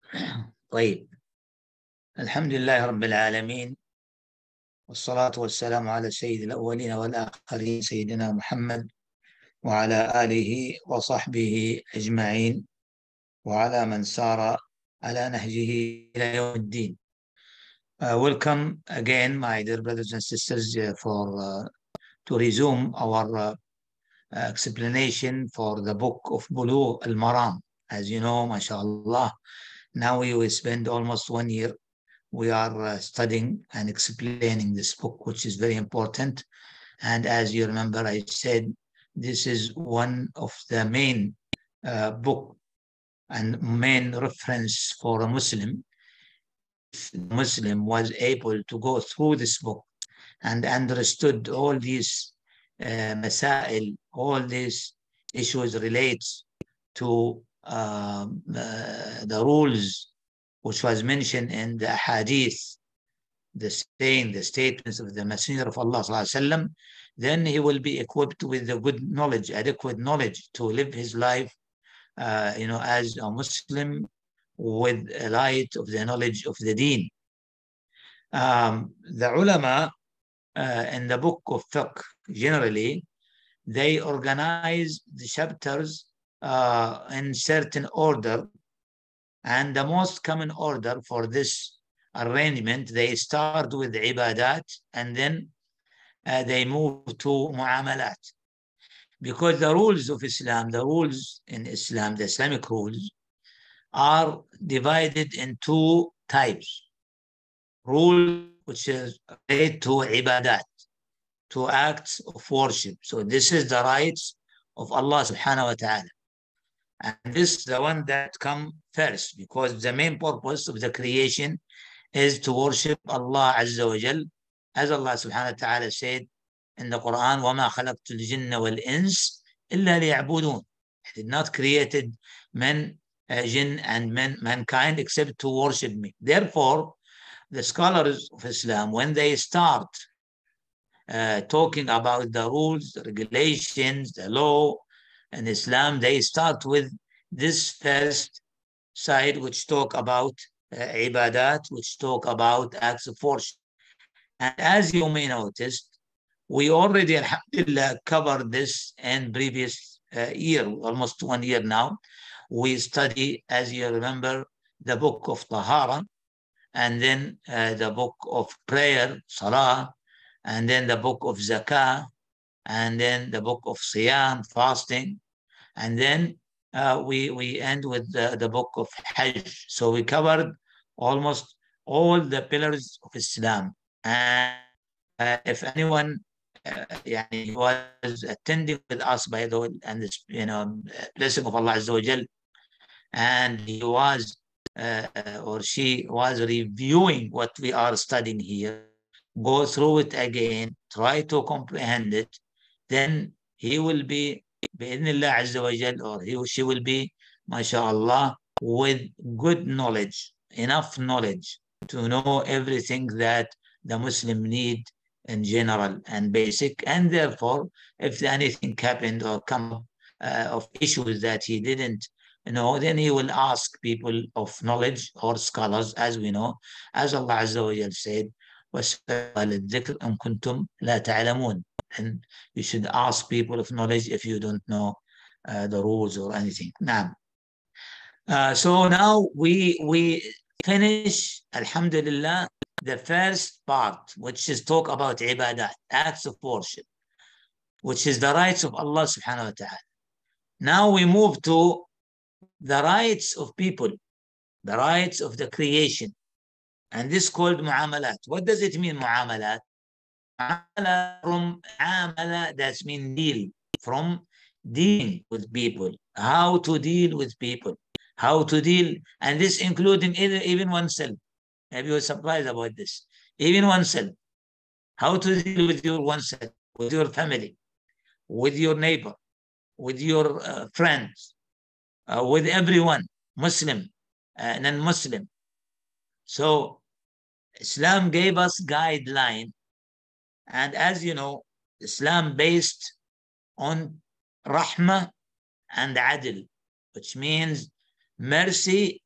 طيب، الحمد لله رب العالمين، والصلاة والسلام على سيد الأولين والآخرين سيدنا محمد وعلى آله وصحبه أجمعين وعلى من سار على نهجه إلى يوم الدين. Welcome again, my dear brothers and sisters, to resume our explanation for the book of Bulugh Al-Maram. As you know, mashallah, now we will spend almost 1 year. We are studying and explaining this book, which is very important. And as you remember, I said this is one of the main book and main reference for a Muslim. If the Muslim was able to go through this book and understood all these masail, all these issues relates to the rules which was mentioned in the hadith, the statements of the Messenger of Allah ﷺ, then he will be equipped with the good knowledge, adequate knowledge to live his life, as a Muslim with a light of the knowledge of the deen. The ulama in the book of fiqh, generally, they organize the chapters in certain order. And the most common order for this arrangement, they start with ibadat and then they move to muamalat. Because the rules of Islam, the rules in Islam, the Islamic rules, are divided in two types. Rule which is related to ibadat, to acts of worship. So this is the rights of Allah subhanahu wa ta'ala. And this is the one that comes first, because the main purpose of the creation is to worship Allah Azza wa Jal, as Allah subhanahu wa ta'ala said in the Quran, وَمَا خَلَقْتُ الْجِنَّ وَالْإِنسِ إِلَّا لِيَعْبُدُونَ. He did not created men, jinn and mankind except to worship me. Therefore, the scholars of Islam, when they start talking about the rules, the regulations, the law, in Islam, they start with this first side, which talk about ibadat, which talk about acts of worship. And as you may notice, we already, alhamdulillah, covered this in previous year, almost 1 year now. We study, as you remember, the book of Tahara, and then the book of prayer, Salah, and then the book of Zakah, and then the book of Siyam, fasting, and then we end with the book of Hajj. So we covered almost all the pillars of Islam. And if anyone was attending with us, by the way, and this blessing of Allah Azza wa Jal, and he was or she was reviewing what we are studying here, go through it again, try to comprehend it, then he will be, bi'idhnillah Azza wa Jal, or he or she will be, mashallah, with good knowledge, enough knowledge to know everything that the Muslim need in general and basic. And therefore, if anything happened or come up of issues that he didn't know, then he will ask people of knowledge or scholars, as we know, as Allah Azza wa Jal said, وَاسْأَلُوا إِن كُنتُمْ لَا تَعْلَمُونَ. And you should ask people of knowledge if you don't know the rules or anything. Now, so now we finish, alhamdulillah, the first part, which is talk about ibadat, acts of worship, which is the rights of Allah subhanahu wa ta'ala. Now we move to the rights of people, the rights of the creation. And this is called mu'amalat. What does it mean, mu'amalat? From amala, that's mean deal, from dealing with people, how to deal with people, how to deal, and this including even oneself. Have you surprised about this? Even oneself, how to deal with your oneself, with your family, with your neighbor, with your friends, with everyone, Muslim, non-Muslim. So Islam gave us guideline. And as you know, Islam based on rahmah and adl, which means mercy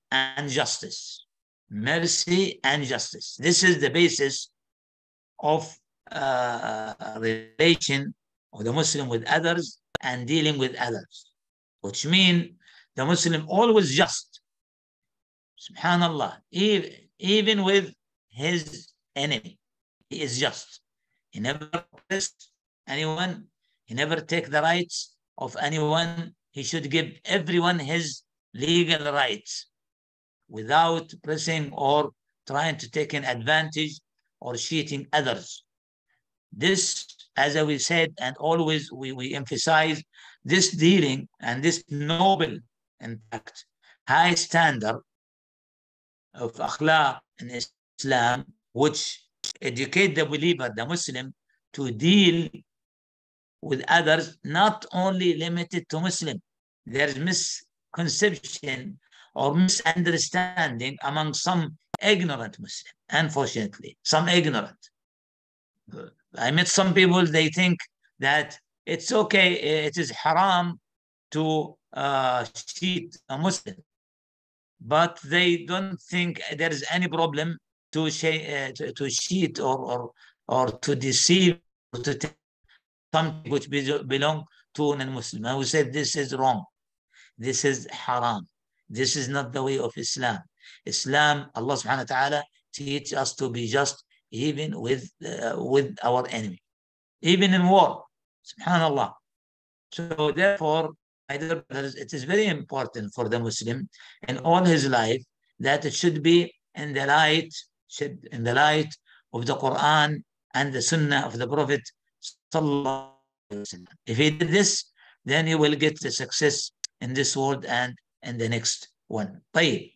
and justice. Mercy and justice. This is the basis of relation of the Muslim with others and dealing with others, which means the Muslim always just, subhanallah, even with his enemy, he is just. He never oppress anyone, he never take the rights of anyone. He should give everyone his legal rights without pressing or trying to take an advantage or cheating others. This, as we said, and always we emphasize, this dealing and this noble, in fact, high standard of akhlaq in Islam, which educate the believer, the Muslim, to deal with others, not only limited to Muslim. There is misconception or misunderstanding among some ignorant Muslim, unfortunately, some ignorant. I met some people, they think that it's okay, it is haram to cheat a Muslim, but they don't think there is any problem to cheat or to deceive, or to take something which belong to non-Muslim. I would say this is wrong. This is haram. This is not the way of Islam. Islam, Allah subhanahu wa ta'ala teach us to be just even with our enemy, even in war, subhanallah. So therefore, it is very important for the Muslim in all his life that it should be in the light of the Quran and the Sunnah of the Prophet sallallahu alaihi wasallam. If he did this, then he will get the success in this world and in the next one. طيب.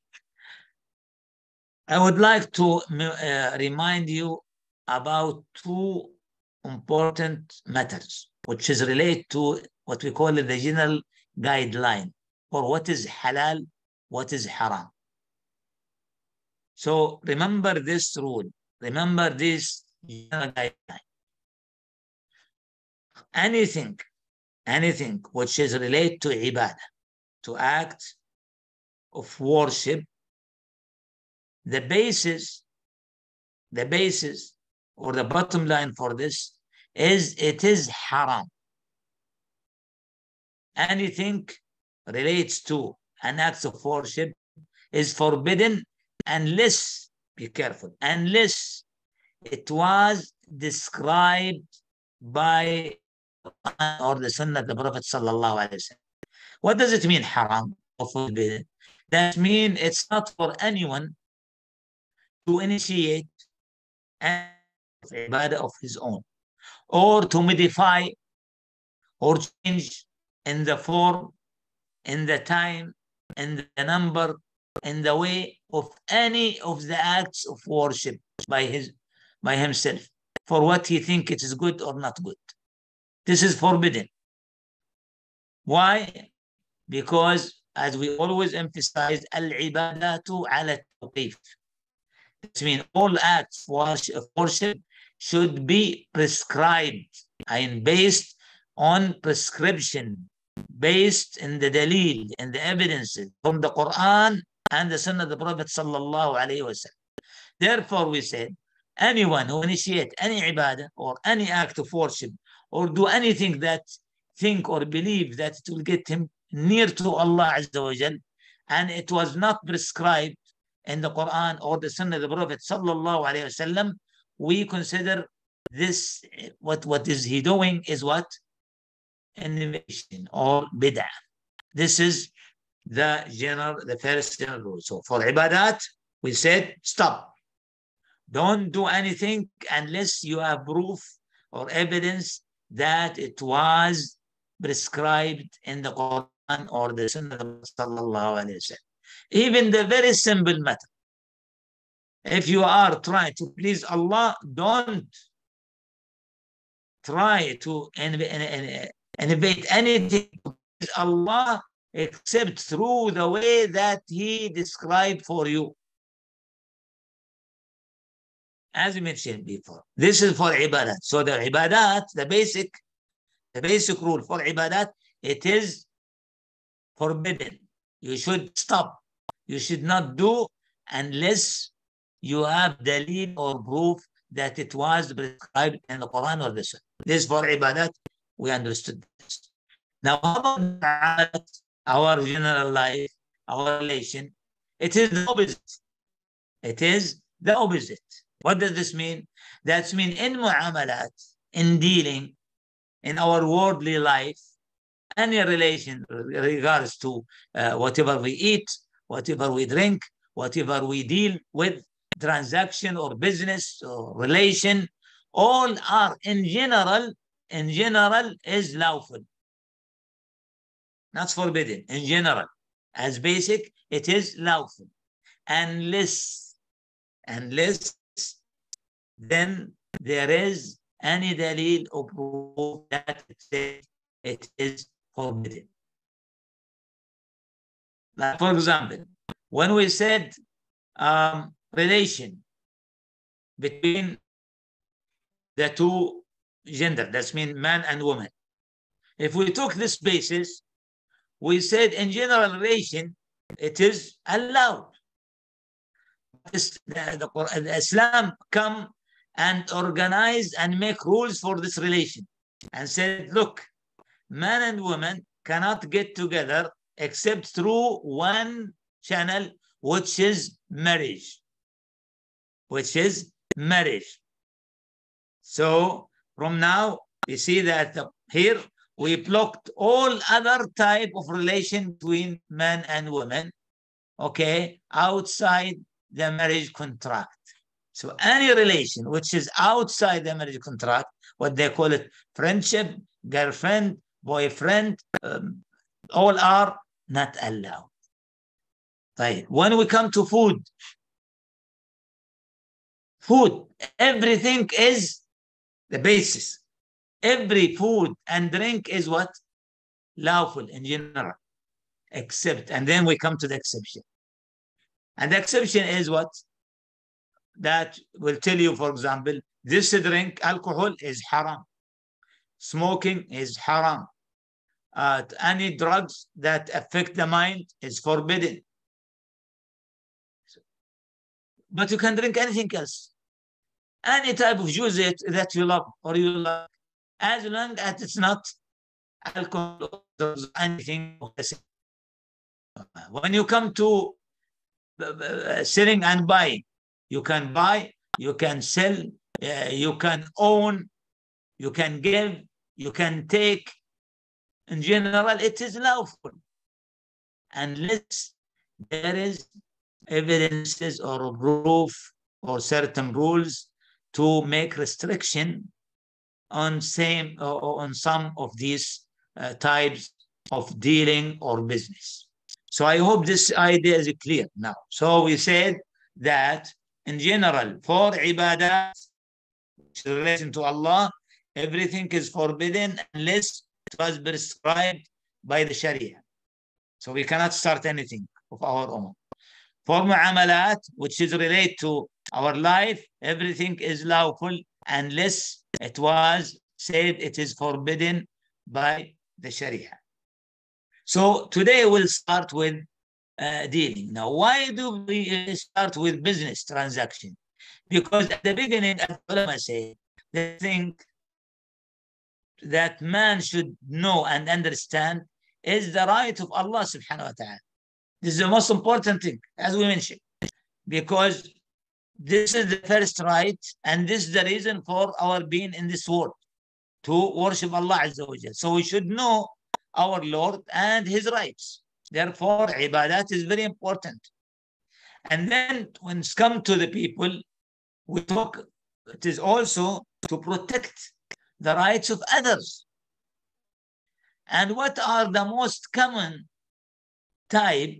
I would like to remind you about two important matters, which is related to what we call the general guideline for what is halal, what is haram. So remember this rule, remember this general guideline. Anything which is related to ibadah, to act of worship, the basis or the bottom line for this is it is haram. Anything relates to an act of worship is forbidden unless, be careful, unless it was described by or the Sunnah of the Prophet sallallahu alaihi wasallam. What does it mean, haram or forbidden? That means it's not for anyone to initiate an ibadah of his own, or to modify or change in the form, in the time, in the number, in the way of any of the acts of worship by himself, for what he thinks it is good or not good. This is forbidden. Why? Because, as we always emphasize, al-ibadatu ala tawqif. This means all acts of worship should be prescribed and based on prescription, based in the dalil, in the evidences from the Quran and the Sunnah of the Prophet sallallahu alaihi wasallam. Therefore, we said, anyone who initiates any ibadah or any act of worship or do anything that think or believe that it will get him near to Allah Azza wa Jal, and it was not prescribed in the Quran or the Sunnah of the Prophet sallallahu alaihi wasallam, we consider this, what is he doing is what? Innovation or bid'ah. This is the first general rule. So for ibadat, we said stop. Don't do anything unless you have proof or evidence that it was prescribed in the Quran or the Sunnah of sallallahu alaihi wasallam. Even the very simple matter. If you are trying to please Allah, don't try to innovate anything to please Allah except through the way that He described for you. As we mentioned before, this is for ibadat. So the ibadat, the basic rule for ibadat, it is forbidden. You should stop. You should not do unless you have dalil or proof that it was prescribed in the Quran or the Sunnah. This for ibadat, we understood this. Now, how about our general life, our relation? It is the opposite. It is the opposite. What does this mean? That means in mu'amalat, in dealing, in our worldly life, any relation regards to whatever we eat, whatever we drink, whatever we deal with, transaction or business or relation, all are in general is lawful. Not forbidden, in general. As basic, it is lawful. Unless then there is any dalil or proof that it is forbidden. Like for example, when we said relation between the two gender, that means man and woman. If we took this basis, we said in general relation, it is allowed. The Islam come and organize and make rules for this relation and said, look, man and woman cannot get together except through one channel, which is marriage. So from now, you see that here we blocked all other type of relation between man and woman, okay, outside the marriage contract. So any relation which is outside the marriage contract, what they call it, friendship, girlfriend, boyfriend, all are not allowed. Right. When we come to food, everything is the basis. Every food and drink is what? Lawful in general, except, and then we come to the exception. And the exception is what? That will tell you, for example, this drink, alcohol, is haram. Smoking is haram. Any drugs that affect the mind is forbidden. But you can drink anything else. Any type of juice that you love or you like, as long as it's not alcohol or anything. When you come to selling and buying, you can buy, you can sell, you can own, you can give, you can take. In general, it is lawful, unless there is evidences or proof or certain rules to make restriction on some of these types of dealing or business. So I hope this idea is clear now. So we said that in general, for ibadah, in relation to Allah, everything is forbidden unless it was prescribed by the Sharia. So we cannot start anything of our own. For mu'amalat, which is related to our life, everything is lawful unless it was said it is forbidden by the Sharia. So today we'll start with dealing. Now, why do we start with business transaction? Because at the beginning, as ulama say, they think that man should know and understand is the right of Allah subhanahu wa ta'ala. This is the most important thing, as we mentioned, because this is the first right, and this is the reason for our being in this world, to worship Allah Azza wa Jal. So we should know our Lord and His rights. Therefore, ibadat is very important. And then when it's come to the people, we talk, it is also to protect the rights of others. And what are the most common type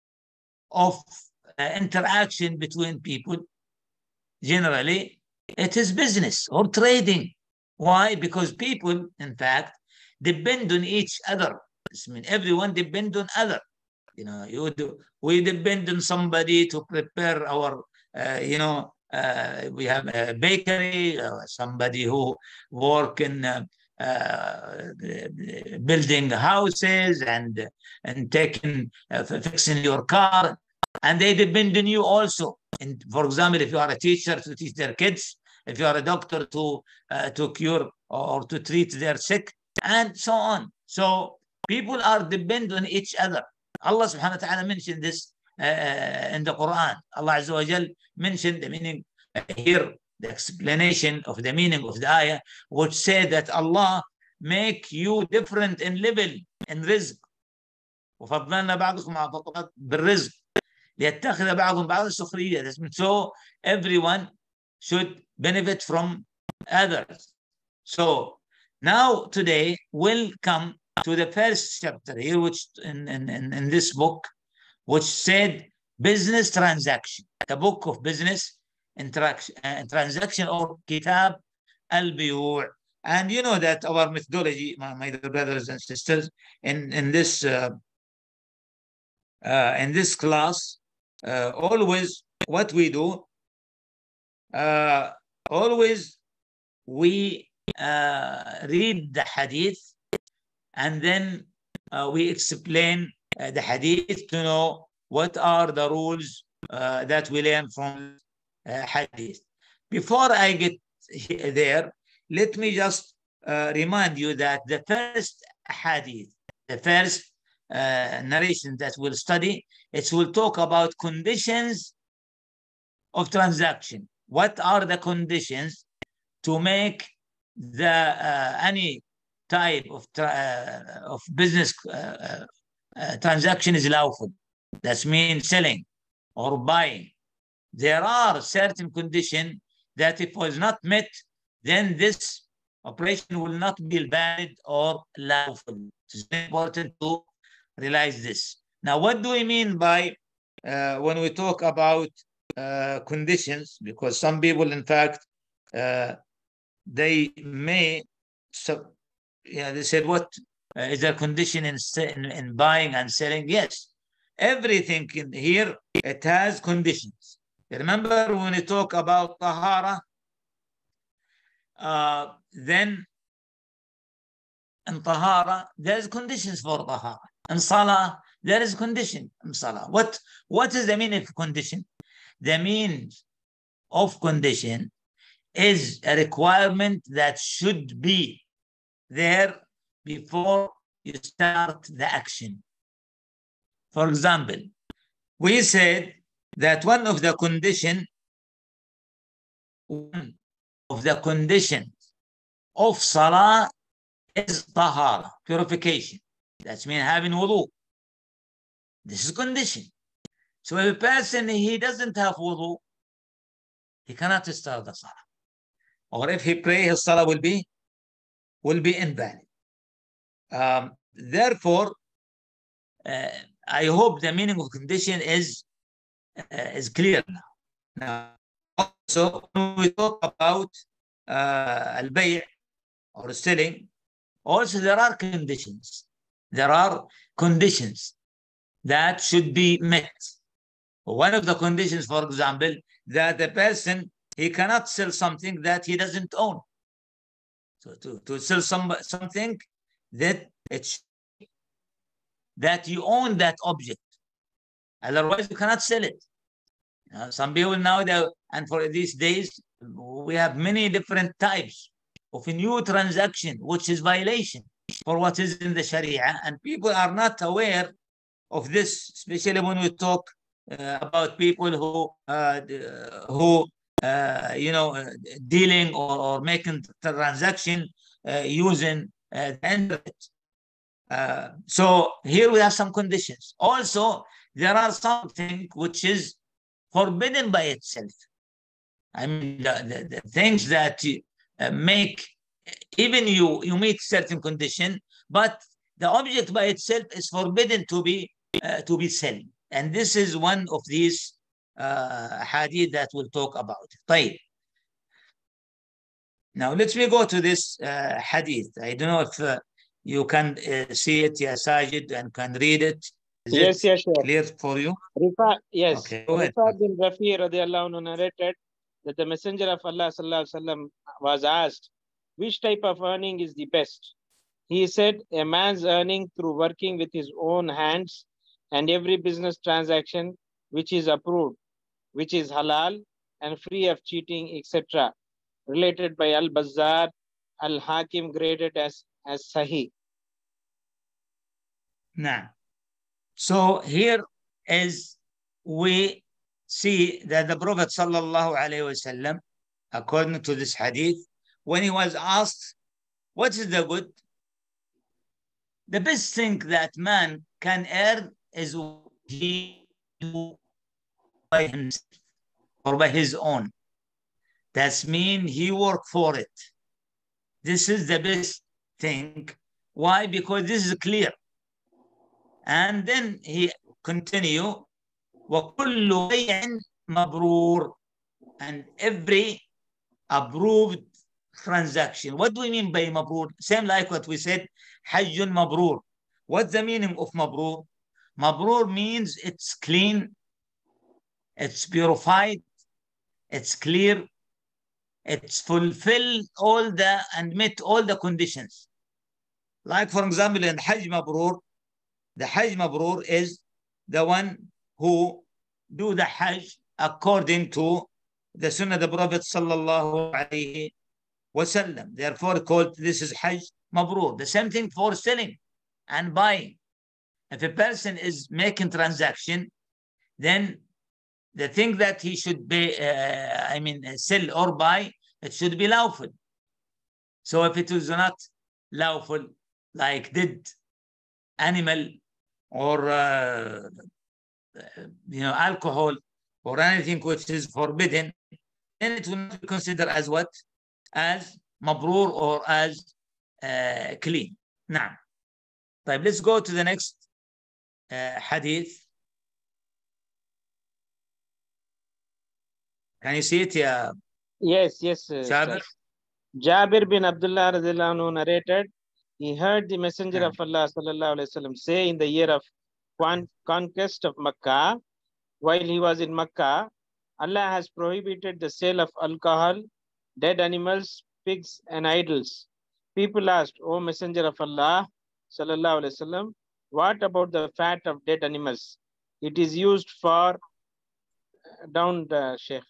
of interaction between people? Generally, it is business or trading. Why? Because people, in fact, depend on each other. I mean, everyone depends on other. You know, we depend on somebody to prepare our, we have a bakery, somebody who work in building houses and taking, fixing your car. And they depend on you also. And for example, if you are a teacher to teach their kids, if you are a doctor to cure or to treat their sick, and so on. So people are dependent on each other. Allah subhanahu wa ta'ala mentioned this in the Quran. Allah Azza wa Jal mentioned the meaning here, the explanation of the meaning of the ayah, which said that Allah make you different in level in rizq. وفضلنا بعضكم على بعض بالرزق ليتخذ بعضهم بعضا سخرية. So everyone should benefit from others. So now today we'll come to the first chapter here, which in this book, which said business transaction, the book of business transaction, or Kitab al-Buyur. And you know that our methodology, my dear brothers and sisters, in this class, always what we do, always we read the hadith, and then we explain the hadith to know what are the rules that we learn from hadith. Before I get there, let me just remind you that the first hadith, the first narration that we'll study, it will talk about conditions of transaction. What are the conditions to make the any type of business transaction is lawful? That means selling or buying. There are certain conditions that if it was not met, then this operation will not be valid or lawful. It's very important to realize this. Now, what do we mean by when we talk about conditions? Because some people, in fact, they may, they said, what is there condition in buying and selling? Yes, everything in here, it has conditions. Remember when we talk about tahara, then in tahara, there's conditions for tahara. In salah, there is condition in salah. What is the meaning of condition? The meaning of condition is a requirement that should be there before you start the action. For example, we said that one of the conditions of salah is tahara, purification. That means having wudu. This is condition. So if a person, he doesn't have wudu, he cannot start the salah. Or if he pray, his salah will be invalid. Therefore, I hope the meaning of condition is clear now. Now, also, when we talk about al-bay' or selling, also there are conditions. There are conditions that should be met. One of the conditions, for example, that the person, he cannot sell something that he doesn't own. So to sell something that you own that object. Otherwise, you cannot sell it. Some people now, and for these days, we have many different types of a new transaction, which is violation for what is in the Sharia, and people are not aware of this, especially when we talk about people who dealing or making transaction using the internet. So here we have some conditions. Also, there are something which is forbidden by itself. I mean, the things that make even you meet certain condition, but the object by itself is forbidden to be sold. And this is one of these hadith that we'll talk about. طيب. Now let me go to this hadith. I don't know if you can see it, Ya Sajid, and can read it. Is it sure. Clear for you? Yes. Okay, Rifa'a bin Rafi radiallahu anhu narrated that the Messenger of Allah sallallahu alaihi wasallam was asked, which type of earning is the best? He said, a man's earning through working with his own hands, and every business transaction which is approved, which is halal and free of cheating, etc. Related by al-Bazzar, al-Hakim graded as Sahih. Now, so here is we see that the Prophet sallallahu alaihi wasallam, according to this hadith, when he was asked, what is the good? The best thing that man can earn is what he do by himself or by his own. That means he work for it. This is the best thing. Why? Because this is clear. And then he continue, وَكُلُّ بَيْعٍ مَبْرُورٍ, and every approved transaction. What do we mean by mabrur? Same like what we said, hajjun mabrur. What's the meaning of mabrur? Mabrur means it's clean, it's purified, it's clear, it's fulfilled all the and met all the conditions. Like for example, in Hajj Mabrur, the Hajj Mabrur is the one who do the Hajj according to the Sunnah of the Prophet sallallahu alaihi wasallam. Therefore, called this is Hajj Mabrur. The same thing for selling and buying. If a person is making transaction, then the thing that he should be, sell or buy, it should be lawful. So if it is not lawful, like dead animal or alcohol or anything which is forbidden, then it will not be considered as what? As mabrur or as clean. Now, let's go to the next hadith. Can you see it? Yeah. Yes. Jabir? Jabir bin Abdullah radiallahu anhu narrated, he heard the Messenger of Allah sallallahu alaihi wasallam say in the year of conquest of Makkah, while he was in Makkah, Allah has prohibited the sale of alcohol, dead animals, pigs, and idols. People asked, O Messenger of Allah sallallahu alaihi wasallam, what about the fat of dead animals? It is used for Shaykh.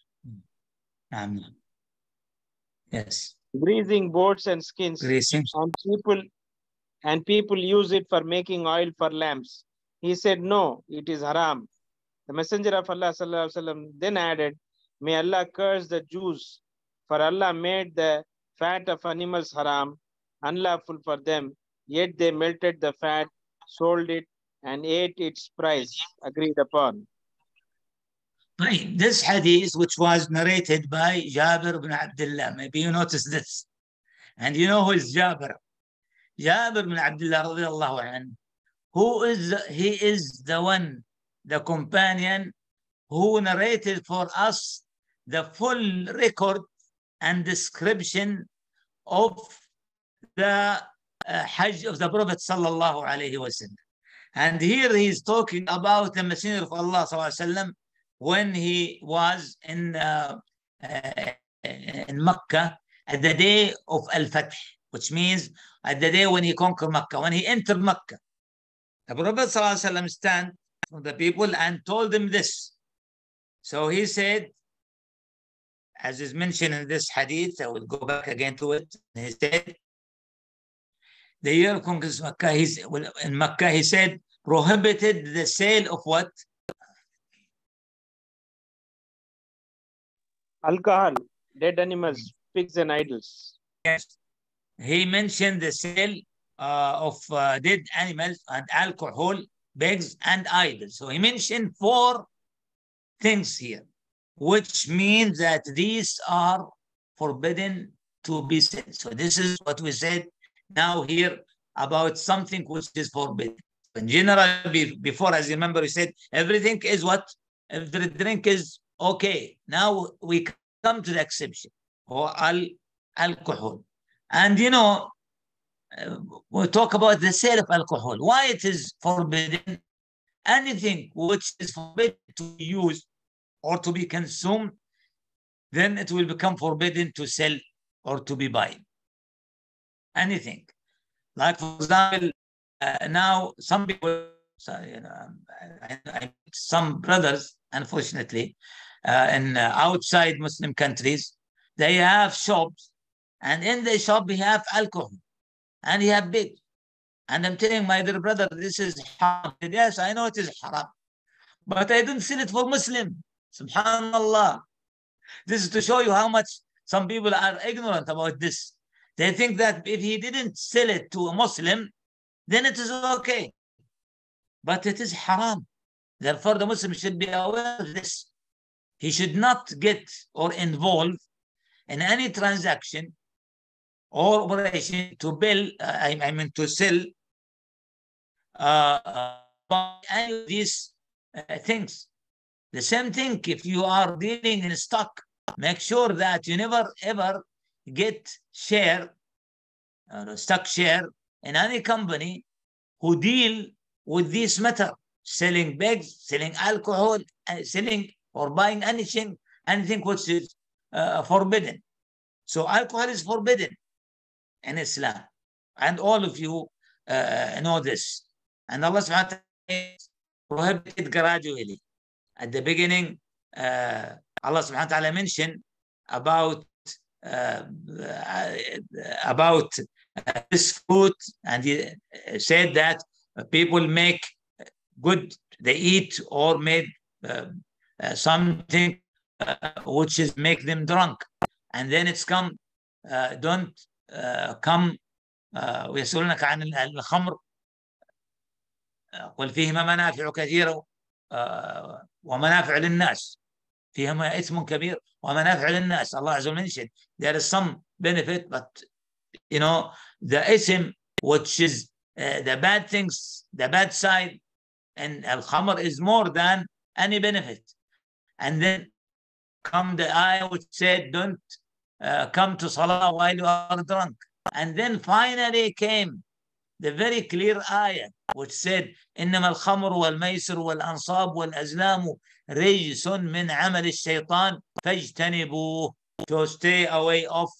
Yes. Greasing boats and skins. Greasing. And people use it for making oil for lamps. He said, no, it is haram. The Messenger of Allah sallallahu alaihi wasallam then added, may Allah curse the Jews, for Allah made the fat of animals haram, unlawful for them, yet they melted the fat, sold it, and ate its price, agreed upon. This hadith, which was narrated by Jabir ibn Abdullah, maybe you noticed this. And you know who is Jabir? Jabir ibn Abdullah radiallahu anhu, he is the one, the companion who narrated for us the full record and description of the Hajj of the Prophet sallallahu alaihi wasallam. And here he is talking about the Messenger of Allah sallallahu alaihi wasallam when he was in Makkah at the day of Al-Fath, which means at the day when he conquered Makkah, when he entered Makkah. The Prophet ﷺ stand from the people and told them this. So he said, as is mentioned in this hadith, I will go back again to it. He said, the year of conquest Makkah, in Makkah, he said, prohibited the sale of what? Alcohol, dead animals, pigs and idols. Yes. He mentioned the sale of dead animals and alcohol, pigs and idols. So he mentioned 4 things here, which means that these are forbidden to be said. So this is what we said now here about something which is forbidden. In general, before, as you remember, we said everything is what? Every drink is okay. Now we come to the exception, or alcohol. And we talk about the sale of alcohol. Why it is forbidden? Anything which is forbidden to be used or to be consumed, then it will become forbidden to sell or to be bought. Anything. Like, for example, now some people, some brothers, unfortunately. In outside Muslim countries, they have shops, and in the shop we have alcohol, and he have big. And I'm telling my dear brother, this is haram. Yes, I know it is haram, but I don't sell it for Muslim. Subhanallah. This is to show you how much some people are ignorant about this. They think that if he didn't sell it to a Muslim, then it is okay. But it is haram. Therefore, the Muslim should be aware of this. He should not get or involve in any transaction or operation to build, to sell any of these things. The same thing, if you are dealing in stock, make sure that you never ever get stock share in any company who deal with this matter, selling bags, selling alcohol, selling or buying anything which is forbidden. So alcohol is forbidden in Islam, and all of you know this. And Allah subhanahu wa ta'ala prohibited gradually. At the beginning, Allah subhanahu wa ta'ala mentioned about this fruit, and he said that people make good, they eat or make something which is make them drunk, and then it's come, don't come ويسألونك عن الخمر قل فيهما منافع كثيرة ومنافع للناس فيهما إثم كبير ومنافع للناس. Allah Azza wa Jalla mentioned there is some benefit, but you know the ism, which is the bad things, the bad side, and al-khamr is more than any benefit. And then come the ayah which said don't come to salah while you are drunk. And then finally came the very clear ayah which said إنما الخمر والميسر والأنصاب والأزلام رجس من عمل الشيطان فاجتنبوه, to stay away of.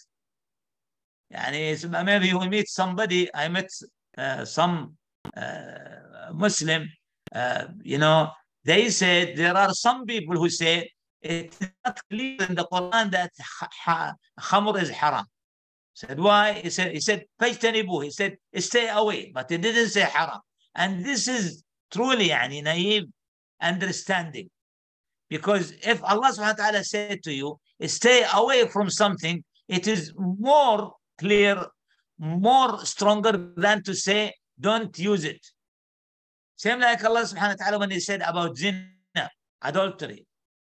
يعني maybe you will meet somebody. I met some Muslim, you know, they said there are some people who say it's not clear in the Quran that khamr is haram. Said why? He said فاجتنبوه. He said stay away, but he didn't say haram. And this is truly naive understanding, because if Allah subhanahu wa ta'ala said to you stay away from something, it is more clear, more stronger than to say don't use it. Same like Allah subhanahu wa ta'ala when he said about zina, adultery.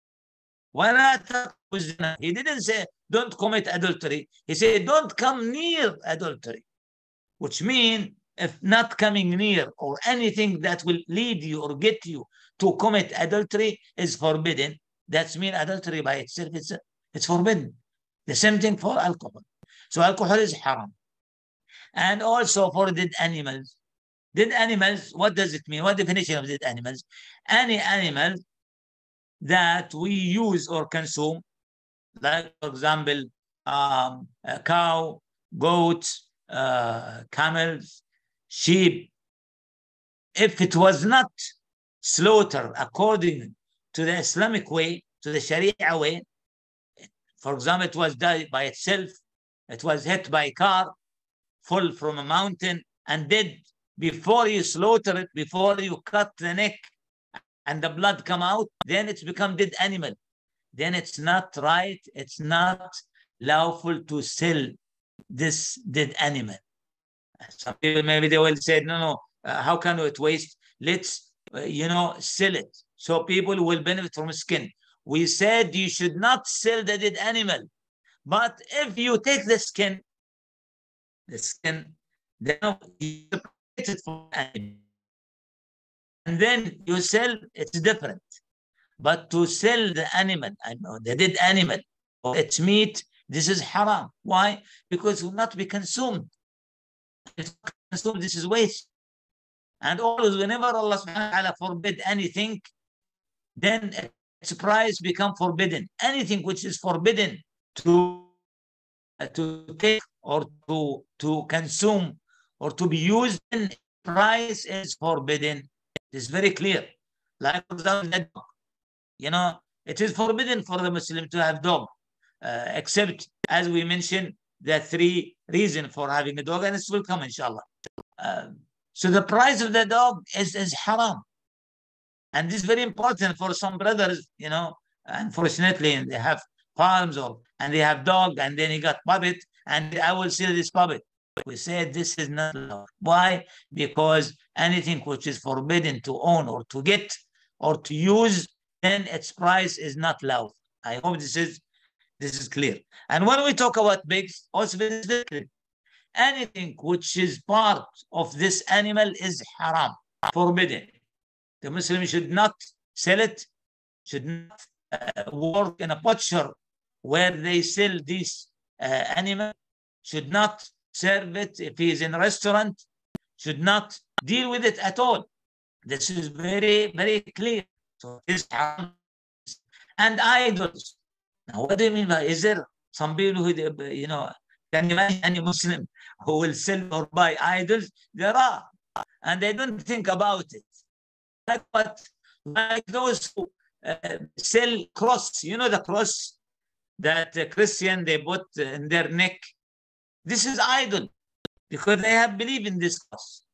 He didn't say don't commit adultery. He said don't come near adultery, which means if not coming near or anything that will lead you or get you to commit adultery is forbidden. That means adultery by itself, it's forbidden. The same thing for alcohol. So alcohol is haram. And also for dead animals. Dead animals, what does it mean? What definition of dead animals? Any animal that we use or consume, like for example, a cow, goats, camels, sheep, if it was not slaughtered according to the Islamic way, to the Sharia way, for example, it was died by itself, it was hit by a car, fall from a mountain, and dead before you slaughter it, before you cut the neck and the blood come out, then it's become dead animal. Then it's not right, it's not lawful to sell this dead animal. Some people maybe they will say, no, how can we waste? Let's, sell it so people will benefit from skin. We said you should not sell the dead animal, but if you take the skin, then you separate it from the animal, and then you sell, it's different. But to sell the animal, the dead animal, or its meat, this is haram. Why? Because it will not be consumed. If consumed, this is waste. And always, whenever Allah subhanahu wa ta'ala forbid anything, then its price become forbidden. Anything which is forbidden to take or to consume or to be used, then price is forbidden. It's very clear. Like for example, You know, it is forbidden for the Muslim to have dog, except, as we mentioned, the 3 reasons for having a dog, and this will come, inshallah. So the price of the dog is haram. And this is very important for some brothers, you know, unfortunately, and they have farms and they have dog, and then he got puppet, and I will sell this puppet. We said this is not allowed. Why? Because anything which is forbidden to own or to get or to use, then its price is not allowed. I hope this is clear. And when we talk about pigs, also this is very clear. Anything which is part of this animal is haram, forbidden. The Muslim should not sell it, should not work in a butcher where they sell this animal, should not serve it if he is in a restaurant, should not deal with it at all. This is very, very clear. So it's haram. And idols. Now, what do you mean by, is there some people who, you know, can you imagine any Muslim who will sell or buy idols? There are. And they don't think about it. Like what? Like those who sell cross. You know the cross that Christian they put in their neck? This is idol because they have believed in this cross.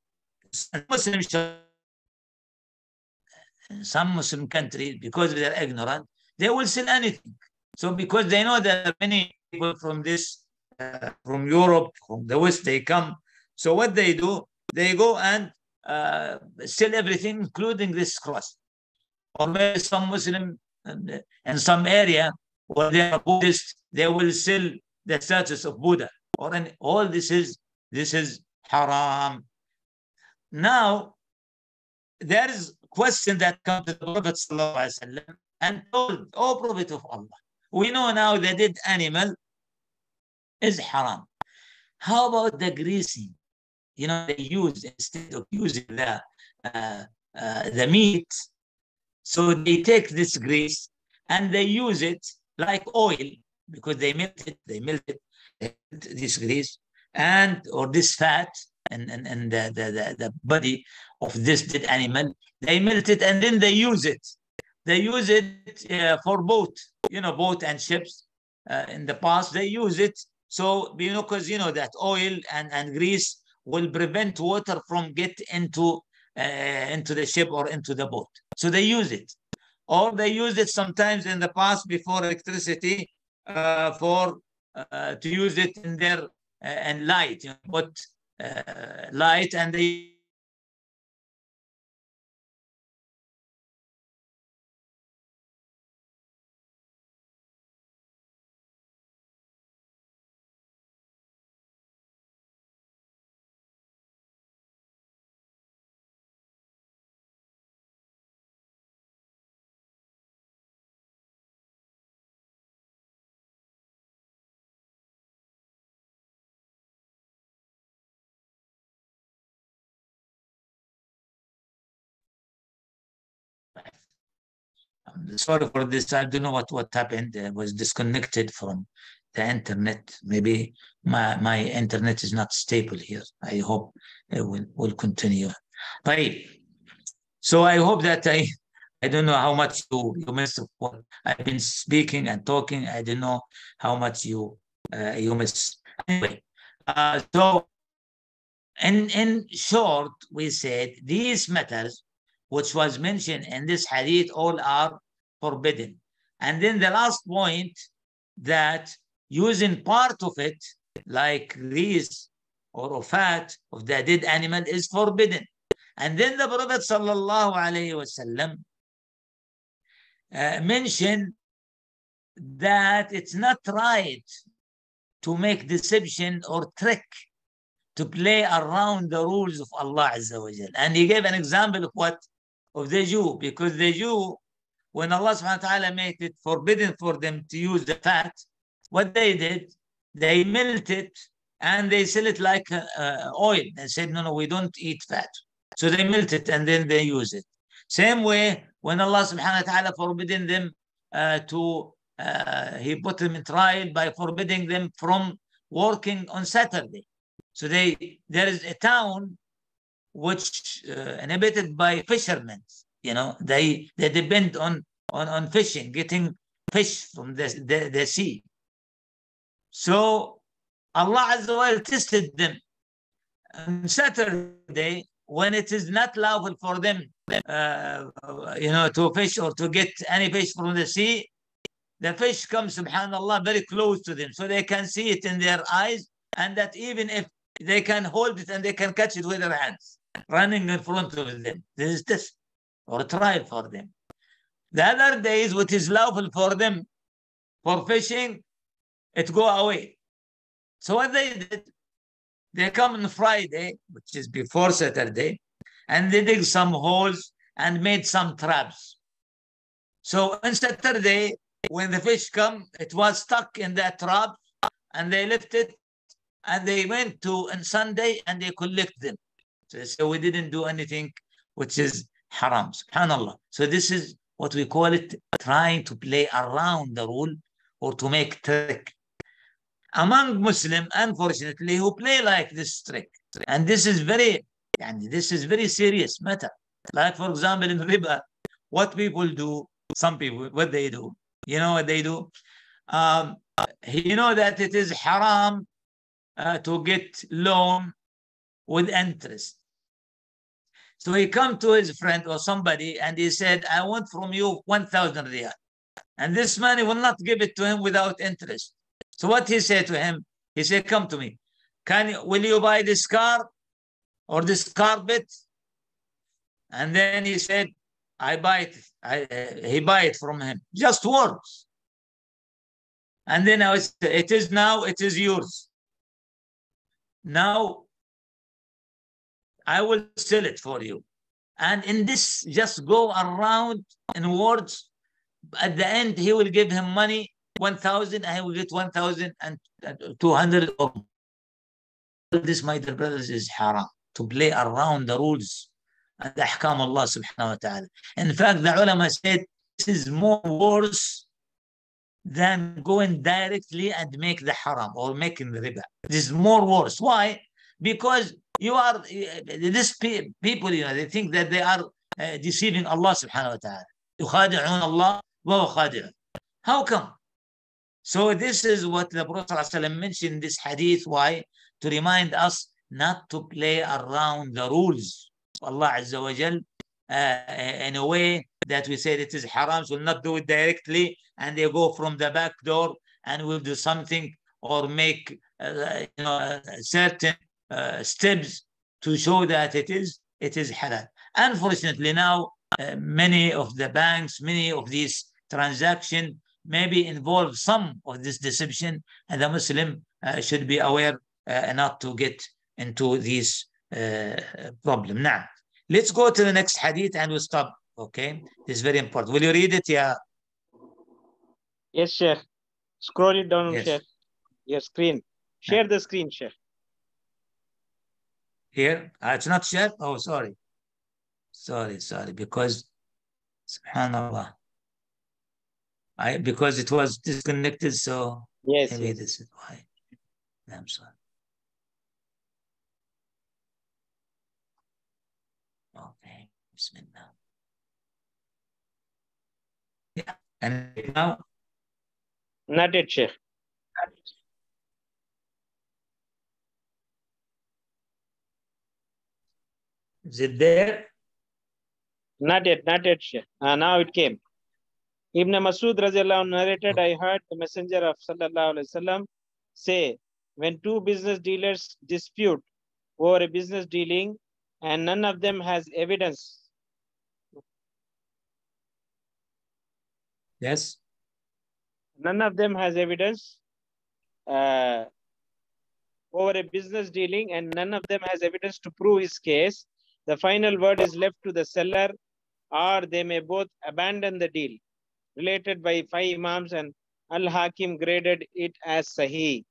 Some Muslim countries, because they're ignorant, they will sell anything. So because they know there are many people from from Europe, from the West, they come. So what they do, they go and sell everything, including this cross. Or maybe some Muslim in some area where they are Buddhist, they will sell the status of Buddha. Or all this is haram. Now, there is a question that comes to the Prophet ﷺ and told, "O Prophet of Allah, we know now the dead animal is haram. How about the greasing? You know, they use, instead of using the meat, so they take this grease and they use it like oil because they melt it, this grease or this fat and the body of this dead animal. They melt it and then they use it. They use it for boat, you know, boat and ships. In the past, they use it. So, you know, because you know that oil and grease will prevent water from get into the ship or into the boat. So they use it. Or they used it sometimes in the past before electricity to use it in their and light, you know, but light, and they sorry for this. I don't know what happened. I was disconnected from the internet. Maybe my internet is not stable here. I hope it will continue. Right. So I hope that I don't know how much you missed what I've been speaking and talking. I don't know how much you missed. Anyway, so in short, we said these matters which was mentioned in this hadith all are forbidden. And then the last point, that using part of it like grease or fat of the dead animal is forbidden. And then the Prophet sallallahu alaihi wasallam mentioned that it's not right to make deception or trick, to play around the rules of Allah Azza wa Jal. And he gave an example of what? Of the Jew, because the Jew, when Allah subhanahu wa ta'ala made it forbidden for them to use the fat, what they did, they melt it and they sell it like oil. They said, no, we don't eat fat. So they melt it and then they use it. Same way, when Allah subhanahu wa ta'ala forbidden them he put them in trial by forbidding them from working on Saturday. So there is a town which inhabited by fishermen, you know, they depend on on fishing, getting fish from the sea. So Allah Azza wa Jal tested them. On Saturday, when it is not lawful for them, to fish or to get any fish from the sea, the fish comes, subhanallah, very close to them. So they can see it in their eyes, and that even if they can hold it and they can catch it with their hands, running in front of them. This is test or trial for them. The other days, what is lawful for them for fishing, it go away. So what they did, they come on Friday, which is before Saturday, and they dig some holes and made some traps. So on Saturday, when the fish come, it was stuck in that trap, and they left it, and they went to on Sunday and they collect them. So we didn't do anything which is haram, subhanallah. So this is what we call it, trying to play around the rule or to make trick. Among Muslims, unfortunately, who play like this trick, and this is very serious matter. Like, for example, in riba, what people do, some people, what they do, you know what they do? You know that it is haram to get loan with interest. So he come to his friend or somebody and he said, I want from you 1,000 riyal. And this man, he will not give it to him without interest. So what he said to him, he said, come to me. Will you buy this car or this carpet? And then he said, I buy it. He buy it from him. Just words. And then I was, it is yours. Now I will sell it for you. And in this, just go around in words. At the end, he will give him money, 1,000, and he will get 1,200. This, my dear brothers, is haram, to play around the rules and the ahkam Allah subhanahu wa ta'ala. In fact, the ulama said this is more worse than going directly and make the haram or making the riba. This is more worse. Why? Because you are, these people, they think that they are deceiving Allah subhanahu wa ta'ala. يخادعون الله وهو خادع. How come? So this is what the Prophet ﷺ mentioned in this hadith. Why? To remind us not to play around the rules of Allah Azza wa Jal in a way that we said it is haram, so we'll not do it directly, and they go from the back door and will do something or make certain steps to show that it is halal. Unfortunately, now many of the banks, many of these transactions maybe involve some of this deception, and the Muslim should be aware not to get into this problem. Now, let's go to the next hadith and we'll stop. Okay, this is very important. Will you read it? Yeah. Yes, Shaykh. Scroll it down, Yes. Shaykh. Your screen. Share the screen, Shaykh. Here? It's not shared? Oh, sorry. Sorry. Because, subhanallah. Because it was disconnected, so yes, maybe yes. This is why. I'm sorry. Okay. Bismillah. Yeah. And now? Not yet, Shaykh. Is it there? Not yet, Shaykh. Now it came. Ibn Masud radiallahu anhu narrated, I heard the messenger of sallallahu alaihi wasallam say, when two business dealers dispute over a business dealing and none of them has evidence. Yes. None of them has evidence over a business dealing and none of them has evidence to prove his case. The final word is left to the seller, or they may both abandon the deal. Related by 5 Imams, and al-Hakim graded it as Sahih.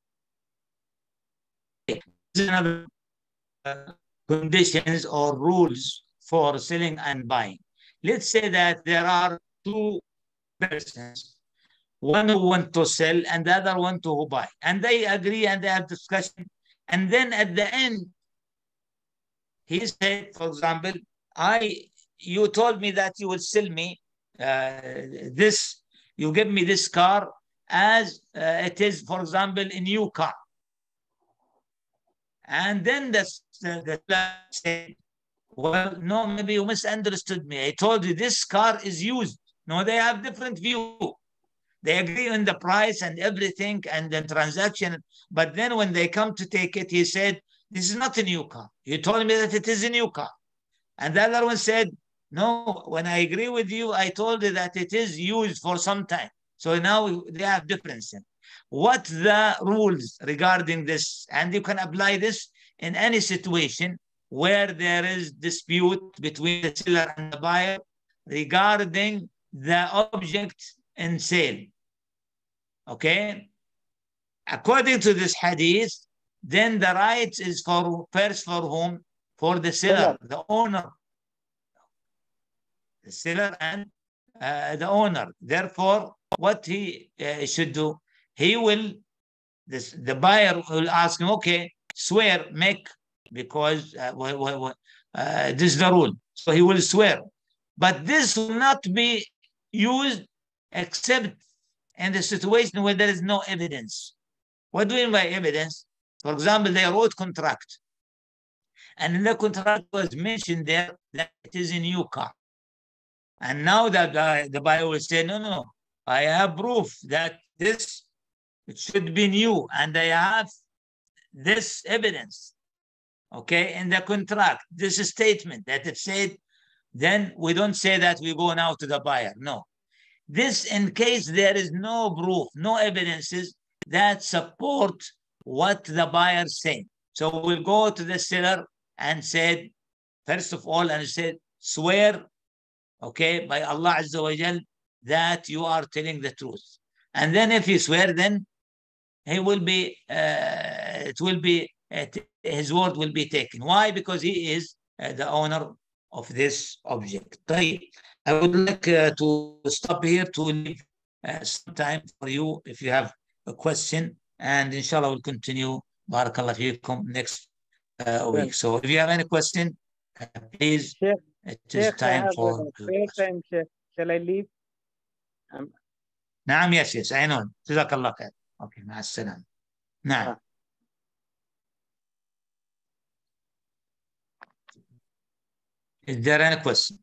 Conditions or rules for selling and buying. Let's say that there are 2 persons, one who want to sell and the other one to buy, and they agree and they have discussion, and then at the end he said, for example, you told me that you will sell me this, you give me this car as it is, for example, a new car. And then the seller said, well, no, maybe you misunderstood me. I told you this car is used. No, they have different view. They agree on the price and everything and the transaction. But then when they come to take it, he said, this is not a new car. You told me that it is a new car. And the other one said, no, when I agree with you, I told you that it is used for some time. So now they have differences. What the rules regarding this? And you can apply this in any situation where there is dispute between the seller and the buyer regarding the object in sale. Okay? According to this hadith, then the right is for first for whom? For the seller, the owner. The seller and the owner. Therefore, what he should do, he will, the buyer will ask him, okay, swear, make, because this is the rule. So he will swear. But this will not be used except in the situation where there is no evidence. What do you mean by evidence? For example, they wrote contract. And in the contract was mentioned there that it is a new car. And now that the buyer will say, no, I have proof that this, it should be new. And I have this evidence, okay, in the contract, this statement that it said, then we don't say that we go now to the buyer. No. This in case there is no proof, no evidences that support what the buyer said. So we'll go to the seller and said, first of all, and said, swear, okay, by Allah Azza wa Jal, that you are telling the truth. And then if you swear, then he will be, his word will be taken. Why? Because he is the owner of this object. I would like to stop here to leave some time for you if you have a question, and inshallah we'll continue. Barakallah feekum next week. So if you have any question, please, Shaykh, it is time for prayer time, Shaykh. Shall I leave? نعم, yes, I know. جزاك الله خير. Okay, مع السلامة. نعم. Is there any question?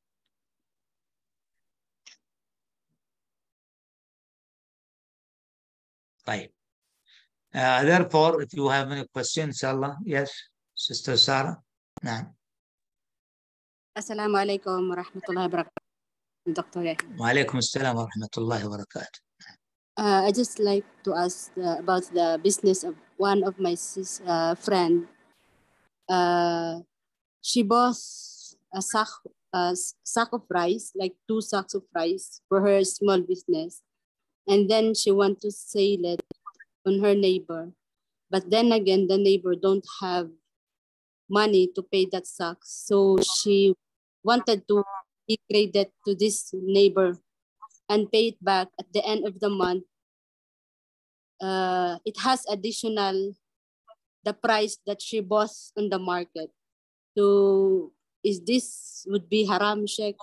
طيب. Therefore, if you have any questions, inshallah, yes, Sister Sarah. نعم. Assalamu alaikum wa rahmatullahi wa barakatuh, Dr. Yahya. وعليكم السلام ورحمة الله وبركاته. I just like to ask about the business of one of my friend. She bought a sack of rice, like 2 sacks of rice for her small business. And then she want to sell it on her neighbor. But then again, the neighbor don't have money to pay that sack. So she wanted to give credit to this neighbor and pay it back at the end of the month. It has additional the price that she bought on the market. So is this would be haram, Sheikh?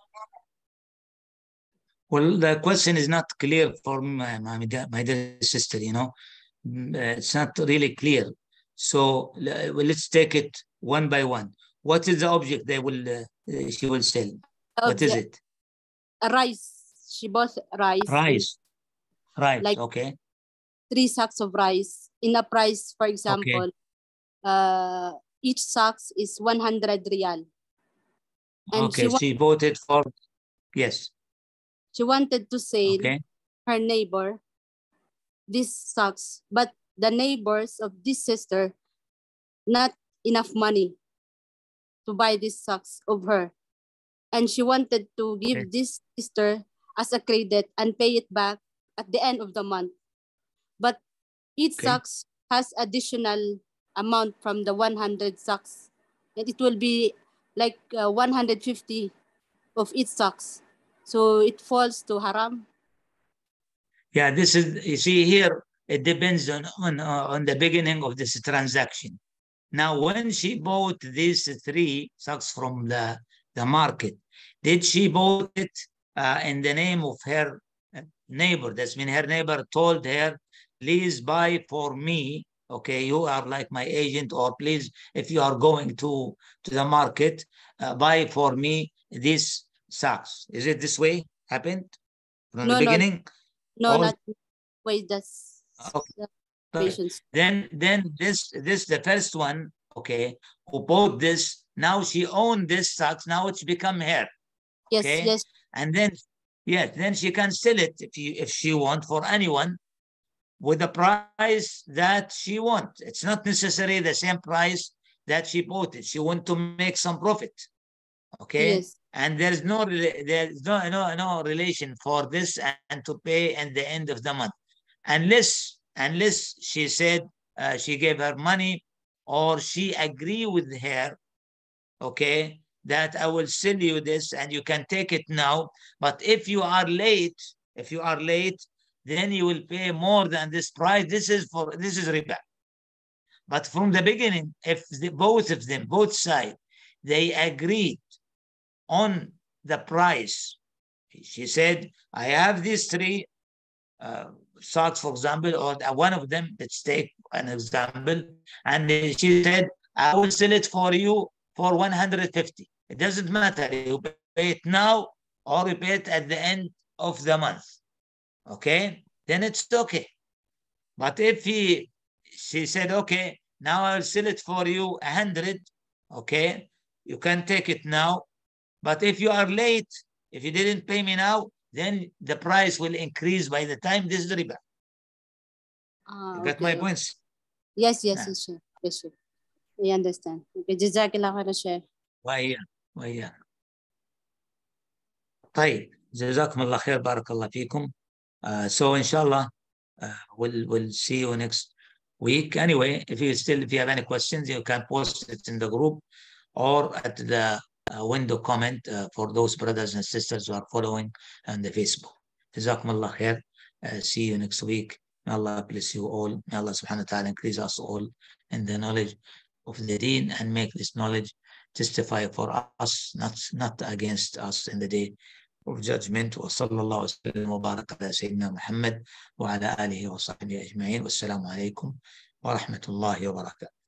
Well, the question is not clear for my dear sister, you know. It's not really clear. So let's take it one by one. What is the object she will sell? What is it? A rice. She bought rice. Rice, like okay. 3 sacks of rice in a price, for example, okay. Each sack is 100 riyal. And okay, she bought it for, yes. She wanted to sell her neighbor these sacks, but the neighbors of this sister not enough money to buy these sacks of her. And she wanted to give this sister as a credit and pay it back at the end of the month. But each sacks has additional amount from the 100 sacks. And it will be like 150 of each sacks. So it falls to haram. Yeah, this is, you see here, it depends on the beginning of this transaction. Now, when she bought these 3 sacks from the market, did she bought it in the name of her neighbor. That's mean her neighbor told her, please buy for me. Okay, you are like my agent, or please, if you are going to the market, buy for me these socks. Is it this way happened from the beginning? No, not wait. That's okay. Then this the first one, okay, who bought this, now she owned this socks. Now it's become her. Yes, okay? yes. And then then she can sell it if she want for anyone with the price that she wants. It's not necessarily the same price that she bought it. She want to make some profit. Okay. Yes. And there's no relation for this and to pay at the end of the month, unless she said she gave her money, or she agree with her, okay, that I will sell you this and you can take it now, but if you are late, then you will pay more than this price. This is riba. But from the beginning, if both of them, both sides, they agreed on the price. She said, I have these three socks, for example, or one of them, let's take an example, and she said, I will sell it for you for 150. It doesn't matter, you pay it now or you pay it at the end of the month. Okay, then it's okay. But if she said, okay, now I'll sell it for you 100, okay, you can take it now. But if you are late, if you didn't pay me now, then the price will increase by the time this is riba. You got my points? Yes, sure. Yes, sure. I understand. Okay, Jazakallah khairan, Shaykh. ويا طيب جزاكم الله خير بارك الله فيكم. So inshallah we'll see you next week. Anyway, if you have any questions, you can post it in the group or at the window comment for those brothers and sisters who are following on the Facebook. جزاكم الله خير. See you next week. May Allah bless you all. May Allah subhanahu wa ta'ala increase us all in the knowledge of the deen and make this knowledge testify for us, not against us in the day of judgment. وصلى الله وسلم وبارك على سيدنا محمد وعلى آله وصحبه أجمعين. والسلام عليكم ورحمة الله وبركاته.